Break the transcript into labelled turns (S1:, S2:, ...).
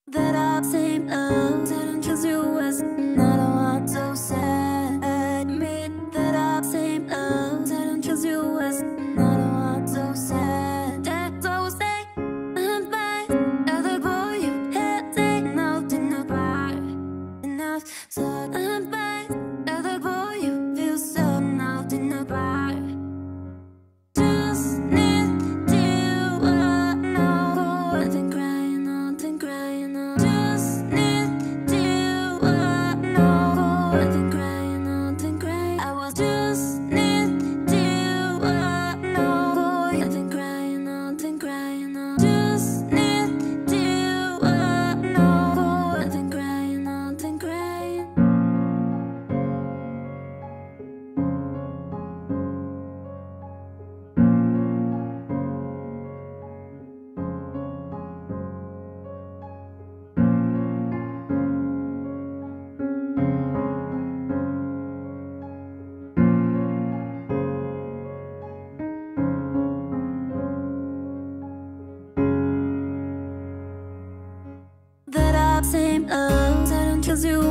S1: That I seem didn't choose you as not a one to say. Admit that I seem didn't choose you as not a one to say. That's all say I'm fine. Other boy you had take nothing apart enough. So I'm fine. Other boy you feel so nothing apart. Just need to know. I've been crying, I've been crying. Just need to know. I've been crying, I've been crying. I was just need to know. I've been crying, I've been crying. Just need to know. I've been crying, I've been crying. That I seem didn't choose you